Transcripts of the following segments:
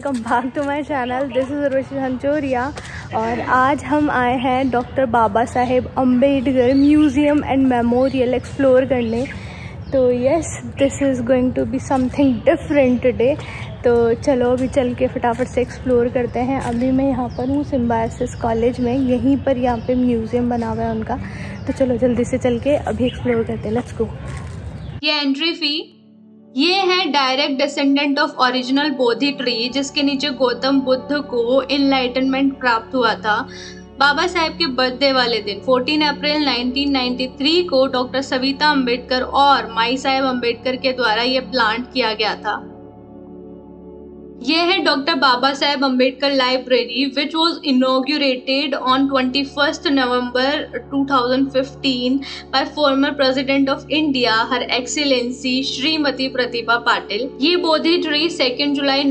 Welcome back to my channel. This is Urvashi Hanchoria और आज हम आए हैं doctor Baba Saheb Ambedkar museum and memorial explore करने। तो yes, this is going to be something different today. तो चलो अभी चल के फटाफट से एक्सप्लोर करते हैं। अभी मैं यहाँ पर हूँ सिम्बायोसिस कॉलेज में, यहीं पर यहाँ पे म्यूज़ियम बना हुआ है उनका। तो चलो जल्दी से चल के अभी एक्सप्लोर करते हैं, लेट्स गो। ये एंट्री फी, ये है direct descendant of original Bodhi tree, जिसके नीचे गौतम बुद्ध को इनलाइटनमेंट प्राप्त हुआ था। बाबा साहेब के बर्थडे वाले दिन 14 अप्रैल 1993 को डॉक्टर सविता अम्बेडकर और माई साहेब अम्बेडकर के द्वारा ये प्लांट किया गया था। ये है doctor Baba Saheb Ambedkar library which was inaugurated on 21 November 2015 by former president of India her excellency Shrimati Pratibha Patil. ये बोधि ट्री 2 जुलाई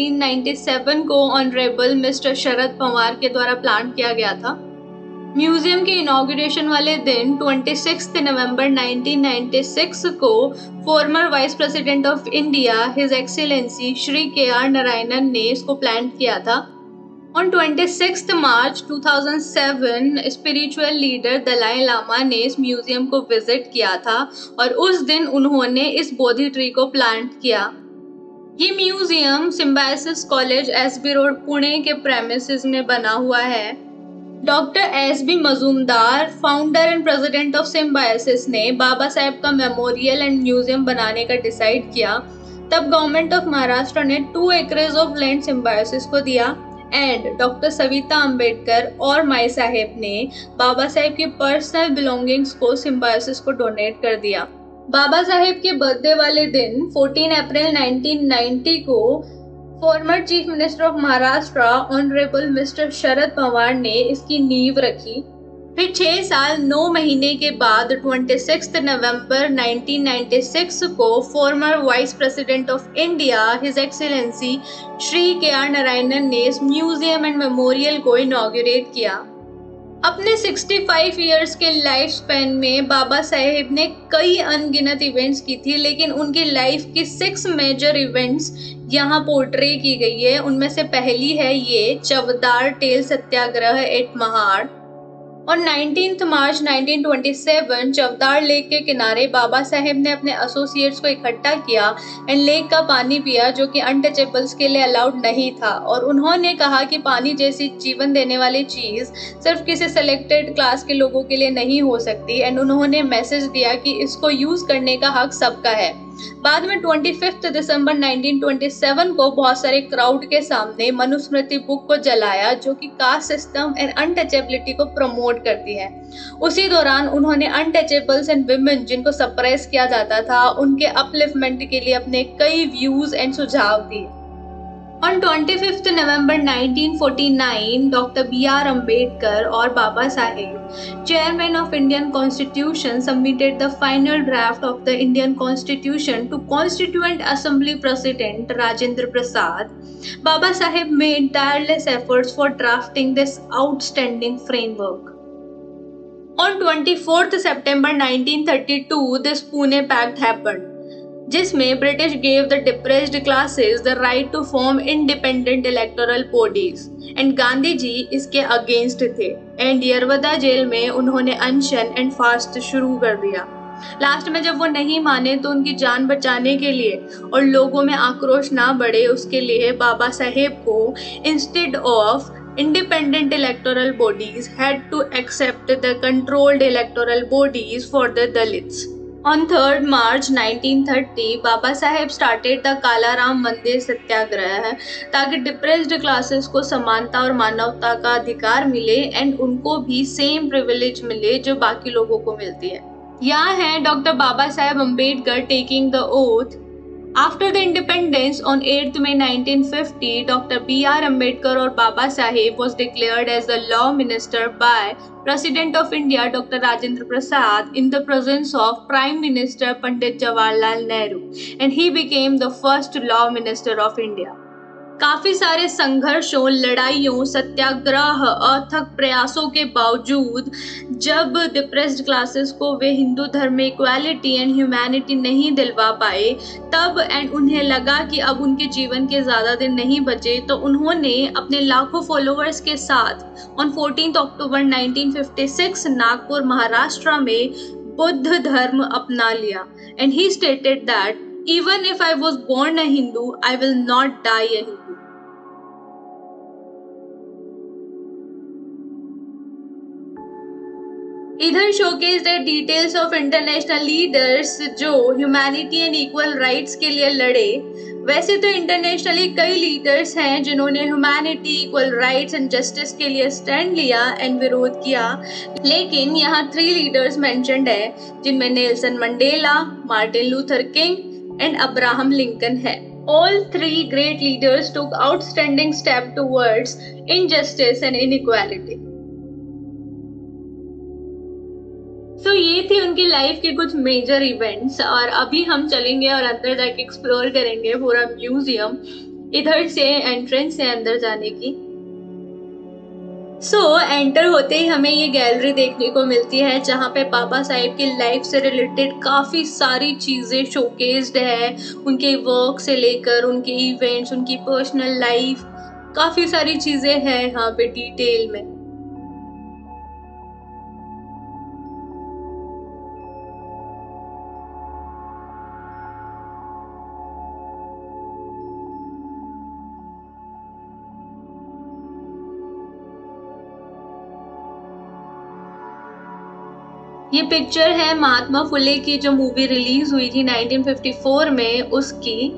1997 को ऑनरेबल मिस्टर शरद पवार के द्वारा प्लांट किया गया था। म्यूजियम के इनॉग्रेशन वाले दिन 26 नवंबर 1996 को former vice president of India his excellency Shri K R. Narayanan ने इसको प्लान किया था। On 26 March 2007 spiritual leader Dalai Lama ने इस म्यूजियम को विजिट किया था और उस दिन उन्होंने इस बोधि ट्री को प्लांट किया। ये museum Symbiosis college SB road Pune के प्रेमिसेस में बना हुआ है। Doctor S B. Majumdar, founder and president of Symbiosis ने बाबा साहेब का मेमोरियल एंड म्यूजियम बनाने का डिसाइड किया। तब गवर्नमेंट ऑफ महाराष्ट्र ने 2 एकर्स ऑफ लैंड सिम्बायोसिस को दिया एंड डॉक्टर सविता अम्बेडकर और माई साहेब ने बाबा साहेब की पर्सनल बिलोंगिंग्स को सिम्बायोसिस को डोनेट कर दिया। बाबा साहेब के बर्थडे वाले दिन 14 अप्रैल 1990 को former chief minister of Maharashtra honourable mister Sharad Pawar ने इसकी नींव रखी। फिर 6 साल 9 महीने के बाद 26 नवंबर 1996 को former vice president of India his excellency Shri K R. Narayanan ने इस म्यूजियम एंड मेमोरियल को इनॉग्रेट किया। अपने 65 इयर्स के लाइफ स्पैन में बाबा साहेब ने कई अनगिनत इवेंट्स की थी, लेकिन उनकी लाइफ की 6 मेजर इवेंट्स यहाँ पोर्ट्रे की गई है। उनमें से पहली है ये चवदार टेल सत्याग्रह एट महाड़। और 19 मार्च 1927 चवदार लेक के किनारे बाबा साहेब ने अपने एसोसिएट्स को इकट्ठा किया एंड लेक का पानी पिया, जो कि अनटचेबल्स के लिए अलाउड नहीं था। और उन्होंने कहा कि पानी जैसी जीवन देने वाली चीज़ सिर्फ किसी सेलेक्टेड क्लास के लोगों के लिए नहीं हो सकती एंड उन्होंने मैसेज दिया कि इसको यूज़ करने का हक सबका है। बाद में 25 दिसंबर 1927 को बहुत सारे क्राउड के सामने मनुस्मृति बुक को जलाया, जो कि कास्ट सिस्टम एंड अनटचेबिलिटी को प्रमोट करती है। उसी दौरान उन्होंने अनटचेबल्स एंड विमेन, जिनको सप्रेस किया जाता था, उनके अपलिफ्टमेंट के लिए अपने कई व्यूज एंड सुझाव दिए। On 25 November 1949, doctor B.R. Ambedkar और Baba Saheb, chairman of Indian constitution, submitted the final draft of the Indian constitution to constituent assembly president Rajendra Prasad. Baba Saheb made tireless efforts for drafting this outstanding framework. On 24 September 1932, this Pune Pact happened, जिसमें British gave the depressed classes the right to form independent electoral bodies and Gandhi ji इसके against थे and Yerawada jail में उन्होंने अनशन and fast शुरू कर दिया। Last में जब वो नहीं माने तो उनकी जान बचाने के लिए और लोगों में आक्रोश ना बढ़े, उसके लिए बाबा साहेब को instead of independent electoral bodies had to accept the controlled electoral bodies for the Dalits. On 3rd March 1930, Baba Saheb started the Kalaram Mandir Satyagraha ताकि डिप्रेस्ड क्लासेस को समानता और मानवता का अधिकार मिले एंड उनको भी सेम प्रिविलेज मिले जो बाकी लोगों को मिलती है। यहाँ है doctor Baba Saheb Ambedkar taking the oath. After the independence on 8th May 1950, Dr. B.R. Ambedkar or Baba Saheb was declared as the Law Minister by President of India Dr. Rajendra Prasad in the presence of Prime Minister Pandit Jawaharlal Nehru, and he became the first Law Minister of India. काफी सारे संघर्षों, लड़ाइयों, सत्याग्रह, अथक प्रयासों के बावजूद जब depressed classes को वे हिंदू धर्म में इक्वालिटी एंड ह्यूमैनिटी नहीं दिलवा पाए, तब उन्हें लगा कि अब उनके जीवन के ज्यादा दिन नहीं बचे, तो उन्होंने अपने लाखों फॉलोअर्स के साथ ऑन 14 अक्टूबर 1956 नागपुर, महाराष्ट्र में बुद्ध धर्म अपना लिया। And he stated that even if I was born a Hindu, I will not die a Hindu. इधर showcased the details of international leaders जो ह्यूमैनिटी एंड इक्वल राइट्स के लिए लड़े। वैसे तो इंटरनेशनली कई लीडर्स हैं जिन्होंने humanity, equal rights and justice के लिए स्टैंड लिया एंड विरोध किया, लेकिन यहाँ 3 लीडर्स मेंशन्ड है जिनमें Nelson Mandela, Martin Luther King and Abraham Lincoln है। All 3 great leaders took outstanding step towards injustice and inequality. So ये थी उनकी लाइफ के कुछ मेजर इवेंट्स, और अभी हम चलेंगे और अंदर जाके एक्सप्लोर करेंगे पूरा म्यूजियम। इधर से एंट्रेंस है अंदर जाने की। एंटर होते ही हमें ये गैलरी देखने को मिलती है जहाँ पे बाबा साहेब की लाइफ से रिलेटेड काफी सारी चीजें शोकेस्ड है, उनके वर्क से लेकर उनके इवेंट्स, उनकी पर्सनल लाइफ, काफी सारी चीजें हैं यहाँ पे डिटेल में। ये पिक्चर है महात्मा फुले की जो मूवी रिलीज हुई थी 1954 में, उसकी।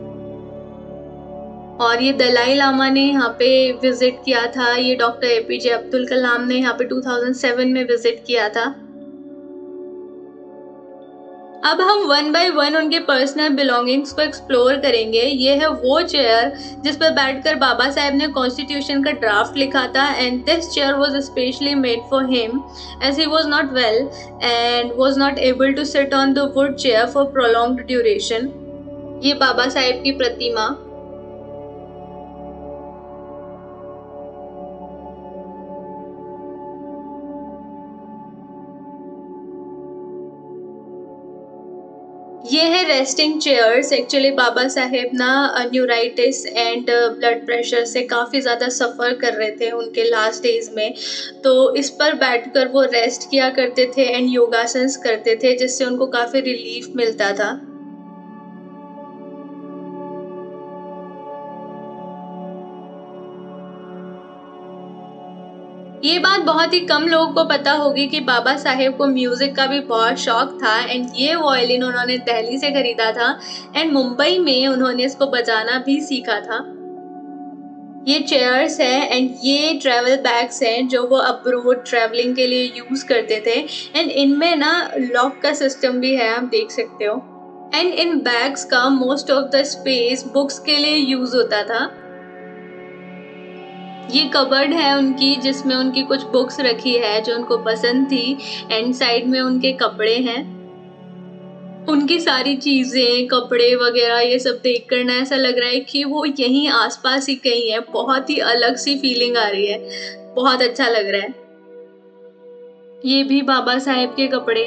और ये दलाई लामा ने यहाँ पे विजिट किया था, ये डॉक्टर एपीजे अब्दुल कलाम ने यहाँ पे 2007 में विजिट किया था। अब हम 1 by 1 उनके पर्सनल बिलोंगिंग्स को एक्सप्लोर करेंगे। ये है वो चेयर जिस पर बैठकर बाबा साहेब ने कॉन्स्टिट्यूशन का ड्राफ्ट लिखा था, and this chair was specially made for him as he was not well and was not able to sit on the wood chair for prolonged duration. ये बाबा साहेब की प्रतिमा। ये है resting chairs. Actually Baba Saheb ना neuritis and blood pressure से काफ़ी ज़्यादा सफ़र कर रहे थे उनके लास्ट डेज में, तो इस पर बैठकर वो रेस्ट किया करते थे एंड योगासन्स करते थे, जिससे उनको काफ़ी रिलीफ मिलता था। ये बात बहुत ही कम लोगों को पता होगी कि बाबा साहेब को म्यूजिक का भी बहुत शौक था, एंड ये वायलिन उन्होंने दिल्ली से खरीदा था एंड मुंबई में उन्होंने इसको बजाना भी सीखा था। ये चेयर्स है एंड ये ट्रैवल बैग्स हैं जो वो अब्रोड ट्रैवलिंग के लिए यूज करते थे, एंड इनमें ना लॉक का सिस्टम भी है, आप देख सकते हो। एंड इन बैग्स का most of the space books के लिए यूज होता था। ये कबर्ड है उनकी जिसमें उनकी कुछ बुक्स रखी है जो उनको पसंद थी, एंड साइड में उनके कपड़े हैं। उनकी सारी चीज़ें, कपड़े वगैरह ये सब देख कर ना ऐसा लग रहा है कि वो यहीं आसपास ही कहीं है। बहुत ही अलग सी फीलिंग आ रही है, बहुत अच्छा लग रहा है। ये भी बाबा साहेब के कपड़े,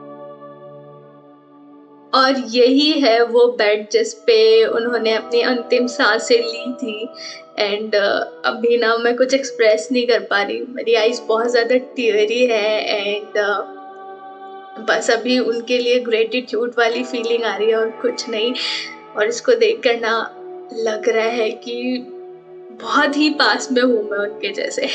और यही है वो बेड जिस पे उन्होंने अपनी अंतिम सांसें ली थी। एंड अभी ना मैं कुछ एक्सप्रेस नहीं कर पा रही, मेरी आईज बहुत ज़्यादा टीयरी है, एंड बस अभी उनके लिए ग्रेटिट्यूड वाली फीलिंग आ रही है और कुछ नहीं। और इसको देख कर ना लग रहा है कि बहुत ही पास में हूँ मैं उनके जैसे।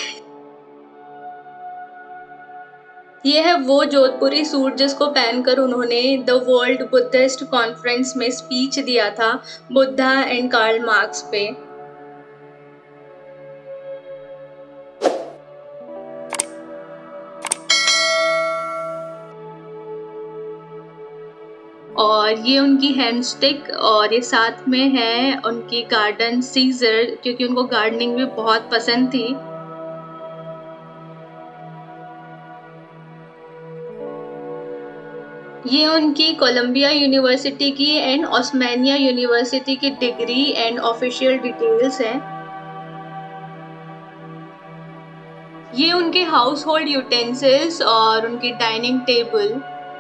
ये है वो जोधपुरी सूट जिसको पहनकर उन्होंने द वर्ल्ड बुद्धिस्ट कॉन्फ्रेंस में स्पीच दिया था, बुद्धा एंड कार्ल मार्क्स पे। और ये उनकी हैंड स्टिक, और ये साथ में है उनकी गार्डन सीजर, क्योंकि उनको गार्डनिंग भी बहुत पसंद थी। ये उनकी कोलंबिया यूनिवर्सिटी की एंड ओस्मानिया यूनिवर्सिटी की डिग्री एंड ऑफिशियल डिटेल्स हैं। ये उनके हाउस होल्ड यूटेंसिल्स और उनकी डाइनिंग टेबल।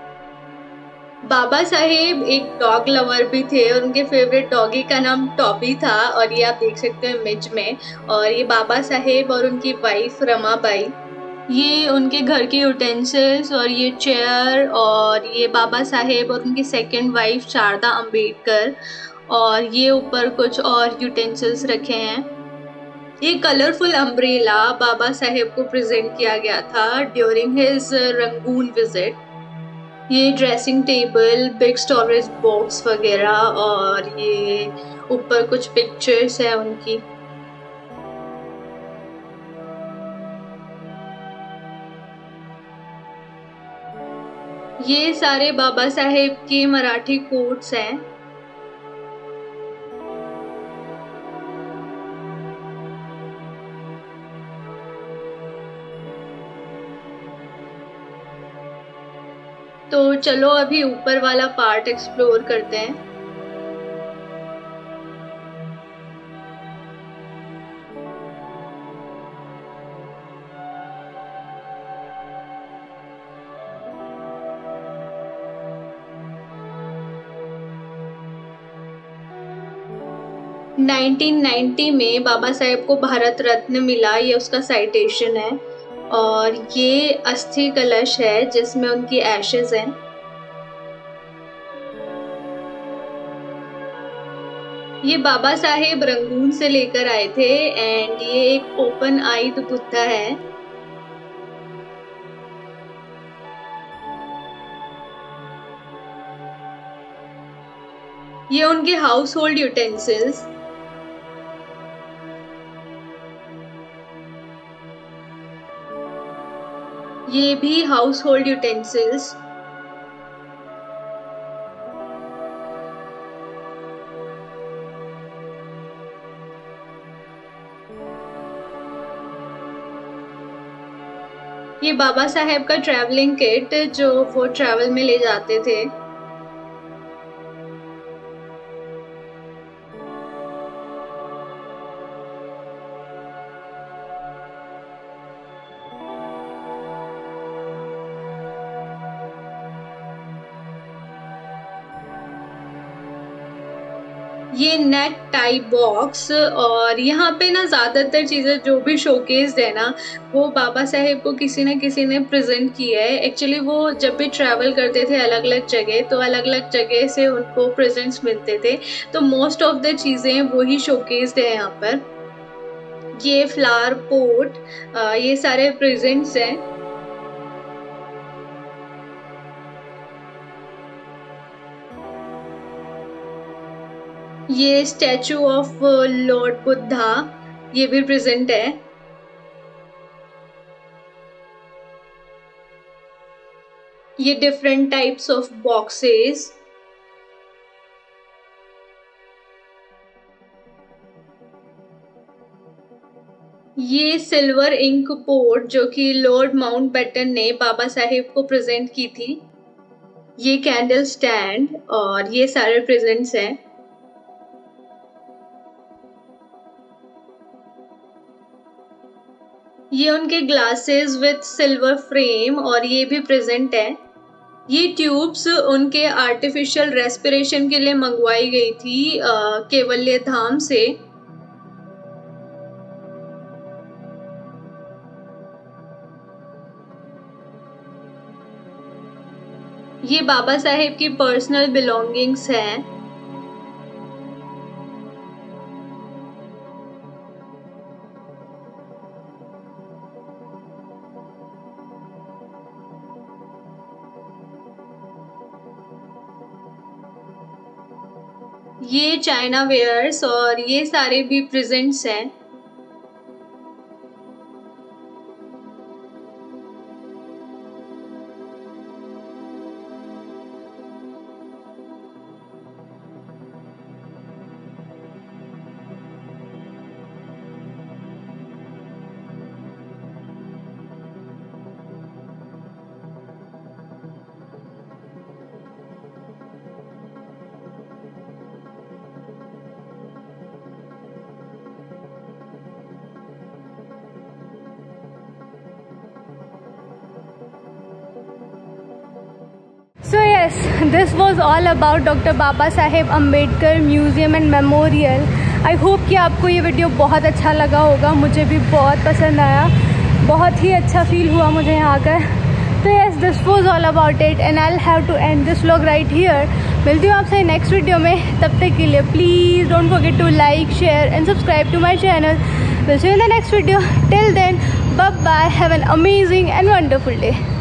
बाबा साहेब एक डॉग लवर भी थे और उनके फेवरेट डॉगी का नाम टॉबी था, और ये आप देख सकते हो इमेज में। और ये बाबा साहेब और उनकी वाइफ रमाबाई, ये उनके घर के यूटेंसिल्स और ये चेयर, और ये बाबा साहेब और उनकी सेकंड वाइफ शारदा अंबेडकर, और ये ऊपर कुछ और यूटेंसिल्स रखे हैं। ये कलरफुल अम्ब्रेला बाबा साहेब को प्रेजेंट किया गया था ड्यूरिंग हिज रंगून विजिट। ये dressing table, big storage box वगैरह, और ये ऊपर कुछ पिक्चर्स है उनकी। ये सारे बाबा साहेब के मराठी कोट्स हैं। तो चलो अभी ऊपर वाला पार्ट एक्सप्लोर करते हैं। नाइनटीन 1990 में बाबा साहेब को भारत रत्न मिला, ये उसका साइटेशन है। और ये अस्थि कलश है जिसमें उनकी एशेज हैं। ये बाबा साहेब रंगून से लेकर आए थे, एंड ये एक ओपन आइड बुद्धा है। ये उनके हाउस होल्ड यूटेंसिल्स। ये भी हाउस होल्ड यूटेंसिल्स। ये बाबा साहेब का ट्रैवलिंग किट जो वो ट्रैवल में ले जाते थे। ये नेक टाई बॉक्स, और यहाँ पे ना ज्यादातर चीजें जो भी शोकेस्ड है ना, वो बाबा साहेब को किसी न किसी ने प्रेजेंट किया है। एक्चुअली वो जब भी ट्रैवल करते थे अलग अलग जगह, तो अलग अलग जगह से उनको प्रेजेंट्स मिलते थे, तो मोस्ट ऑफ द चीजें वही शोकेस्ड है यहाँ पर। ये फ्लावर पोट, ये सारे प्रेजेंट्स हैं। ये स्टैचू ऑफ लॉर्ड बुद्धा, ये भी प्रेजेंट है। ये डिफरेंट टाइप्स ऑफ बॉक्सेस। ये सिल्वर इंक पोर्ट जो कि लॉर्ड माउंटबेटन ने बाबा साहेब को प्रेजेंट की थी। ये कैंडल स्टैंड, और ये सारे प्रेजेंट्स हैं। ये उनके ग्लासेस विथ सिल्वर फ्रेम, और ये भी प्रेजेंट है। ये ट्यूब्स उनके आर्टिफिशियल रेस्पिरेशन के लिए मंगवाई गई थी केवल्य धाम से। ये बाबा साहेब की पर्सनल बिलोंगिंग्स हैं। ये चाइना वेयर्स, और ये सारे भी प्रेजेंट्स हैं। yes, this was all about doctor Baba Saheb Ambedkar museum and memorial. I hope कि आपको ये वीडियो बहुत अच्छा लगा होगा। मुझे भी बहुत पसंद आया, बहुत ही अच्छा फील हुआ मुझे यहाँ आकर। तो yes, this was all about it and I have to end this vlog right here. मिलती हूँ आपसे नेक्स्ट वीडियो में। तब तक के लिए please don't forget to like, share and subscribe to my channel. Will see you in the next video. Till then, bye bye, have an amazing and wonderful day.